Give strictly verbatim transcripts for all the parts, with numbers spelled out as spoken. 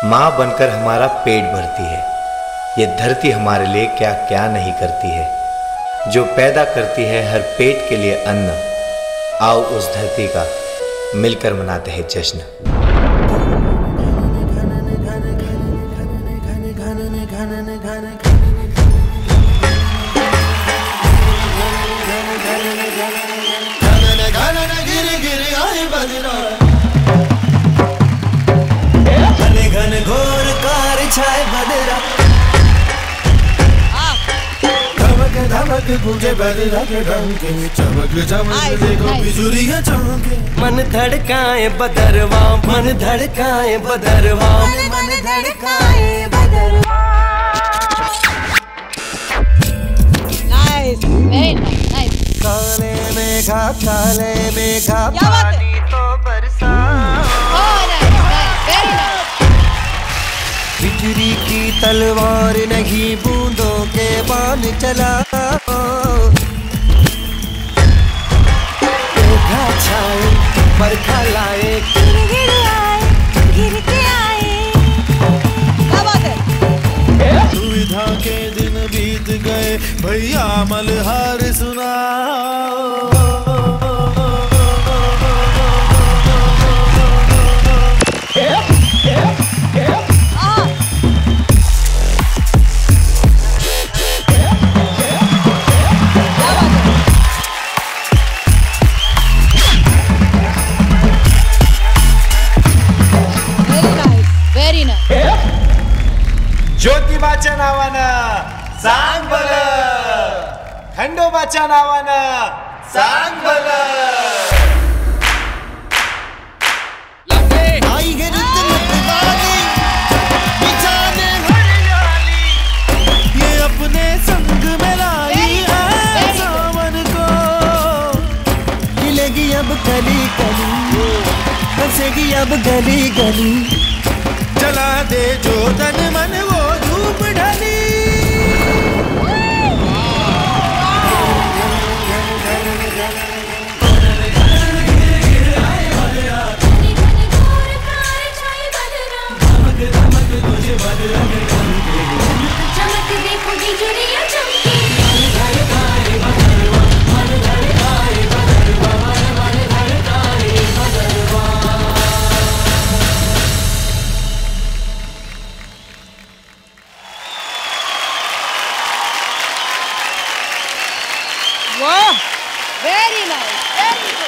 माँ बनकर हमारा पेट भरती है। ये धरती हमारे लिए क्या क्या नहीं करती है, जो पैदा करती है हर पेट के लिए अन्न। आओ उस धरती का मिलकर मनाते हैं जश्न। घन घोर कार छाए बदरा, धमक धमक गूंजे बदरा के डंके, चमक चमक देखो बिजुलियां चमके। मन धड़काए बदरवा, मन धड़काए बदरवा, मन धड़काए बदरवा। Nice, very nice. काले मेघा काले मेघा पानी तो बरसाओ। बिजली की तलवार नहीं बूंदों के बाण चलाओ। मेघा छाए बरखा लाए, गिर गिर आए, गिर के आए। क्या बात है? सुविधा के दिन बीत गए, भैया मलहार सुनाओ। ज्योतिबाच्या नावानं सांग भलं, खंडोबाच्या नावानं सांग भलं। आई है रित मतवाली, बिछाने हरियाली, ये अपने संग में लाई है सावन को। खिलेगी अब कली कली, हंसेगी अब गली गली, जला दे जो तन मन वो धूप ढली। चमक देखो बिजुलियां चमकी। वाह, वेरी नाइस, वेरी गुड।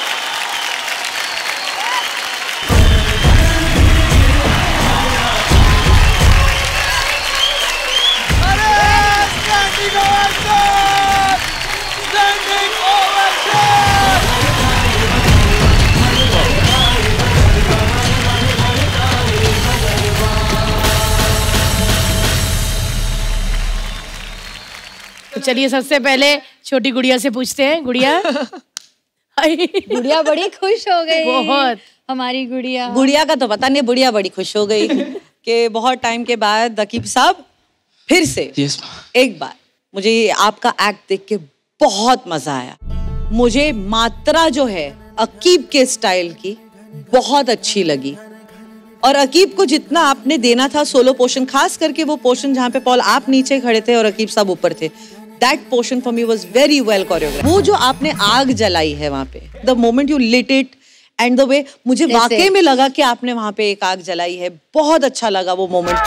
तो चलिए सबसे पहले छोटी गुड़िया से पूछते हैं। गुड़िया गुड़िया बड़ी खुश हो गई। बहुत। हमारी गुड़िया गुड़िया का तो पता नहीं, बुढ़िया बड़ी खुश हो गई कि बहुत टाइम के बाद अकीब साहब फिर से yes. एक बार मुझे आपका एक्ट देख के बहुत मजा आया। मुझे मात्रा जो है अकीब के स्टाइल की बहुत अच्छी लगी, और अकीब को जितना आपने देना था सोलो पोर्शन, खास करके वो पोर्शन जहाँ पे पॉल आप नीचे खड़े थे और अकीब साहब ऊपर थे, that portion for me was very well choreographed. वो जो आपने आग जलाई है वहाँ पे, the moment you lit it and the way, मुझे वाकई में लगा कि आपने वहाँ पे एक आग जलाई है। बहुत अच्छा लगा वो मोमेंट।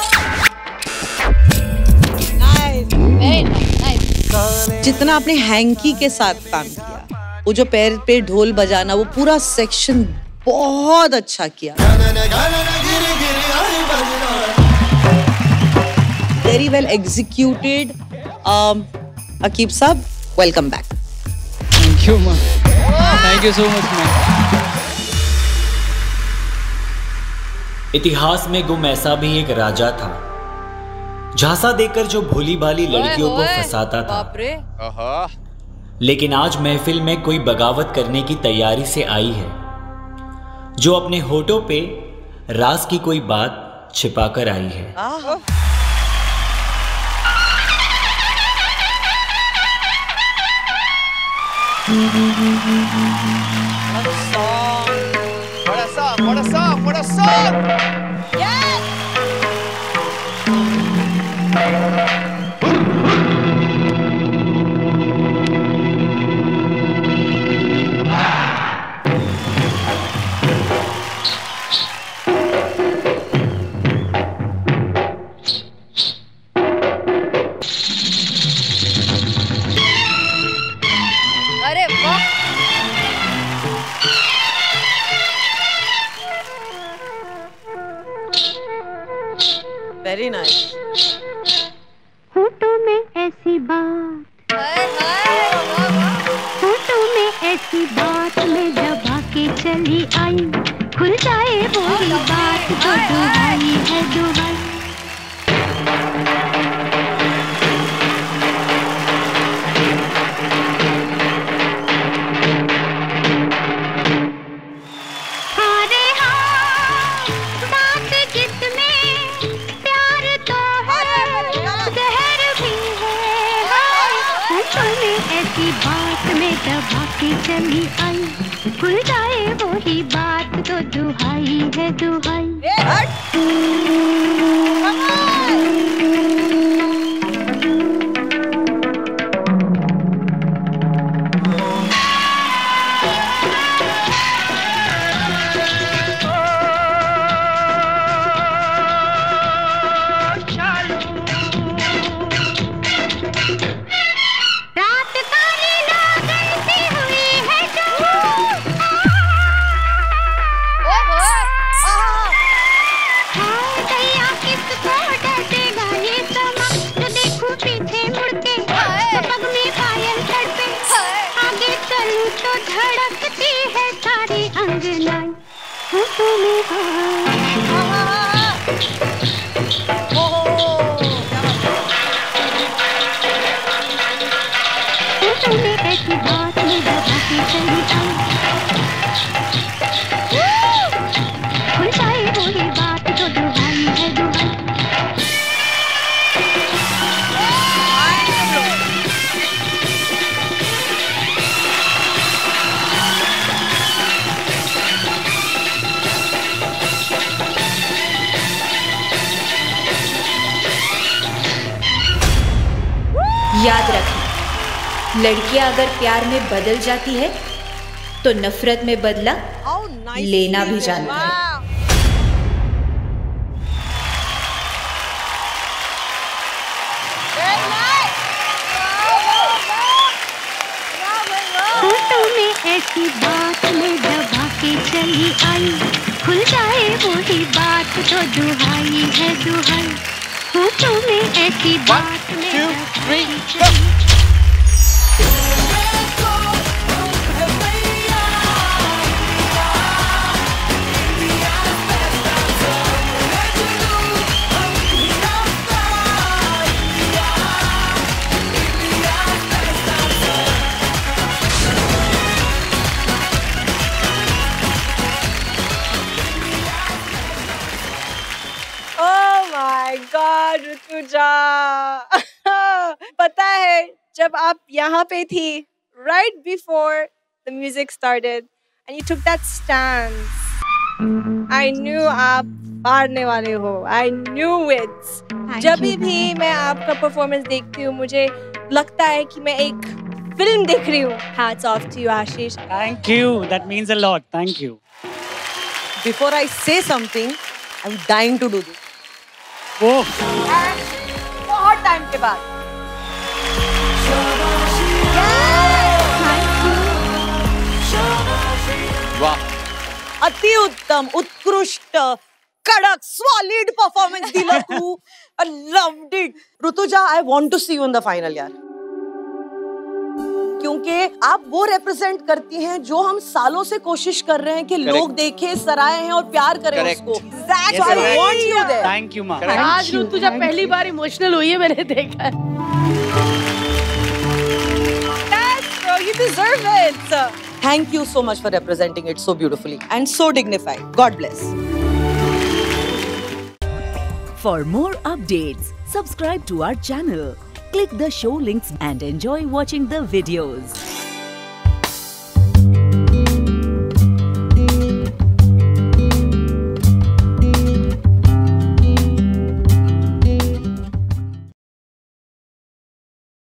जितना आपने हैंकी के साथ काम किया, वो जो पैर पे ढोल बजाना, वो पूरा सेक्शन बहुत अच्छा किया। Very well executed. अकीब साहब, welcome back. Thank you ma'am, thank you so much ma'am. इतिहास में गुम ऐसा भी एक राजा था, झांसा देकर जो भोली भाली लड़कियों को फंसाता था। लेकिन आज महफिल में कोई बगावत करने की तैयारी से आई है, जो अपने होठों पे राज की कोई बात छिपाकर आई है। What a song! What a song! What a song! Yes! अरे वाह, वेरी नाइस। होठों में ऐसी बात, हाय हाय, वाह वाह। होठों में ऐसी बात में दबा के चली आई, खुल जाए वही बात जो दुहाई है दुहाई। हाँ रे हाँ, बात जिसमें प्यार तो है, जहर भी है। होठों में ऐसी बात में दबा के चली आई, खुल जाए वही बात तो दुहाई है दुहाई। ए, हट। रात काली लगन सी हुई है जो, ओहो, आहा। हाय दैया किसको डसेगा ये समा, जो देखूं पीछे मुड़ के, तो पग में पायल तड़पे, आगे चलूं तो धड़कती है सारी अंगनाई। होठों में हाय, होठों में ऐसी बात में दबा के चली आई, खुल जाए वही बात तो दुहाई है दुहाई। याद रखें, लड़कियां अगर प्यार में बदल जाती है तो नफरत में बदला लेना भी जानती है। होठों में ऐसी बात में दबा के चली आई, खुल जाए वही बात तो दुहाई है दुहाई। होठों में ऐसी बात में two, दबा three, के go. चली Oh my God, ऋतुजा। पता है जब आप यहाँ पे थी, right before the music started, and you took that stance, I knew आप हारने वाले हो. I knew it. जब भी भी मैं आपका परफॉर्मेंस देखती हूँ, मुझे लगता है कि मैं एक फिल्म देख रही हूँ. Hats off to you, Ashish. Thank you. That means a lot. Thank you. Before I say something, I'm dying to do this. Oh. बहुत टाइम के बाद. वाह. अति उत्तम, उत्कृष्ट, कड़क, सॉलिड परफॉर्मेंस दिला तू. I loved it. Rutuja, I want to see you in the final यार. क्योंकि आप वो रिप्रेजेंट करती हैं जो हम सालों से कोशिश कर रहे हैं कि Correct. लोग देखें, सराहें और प्यार करें Correct. उसको. Exactly. So I want you there. Thank you, ma. आज ऋतुजा पहली बार इमोशनल हुई है, मैंने देखा है. Yes, bro, you deserve it. Thank you so much for representing it so beautifully and so dignified. God bless. For more updates, subscribe to our channel, click the show links and enjoy watching the videos.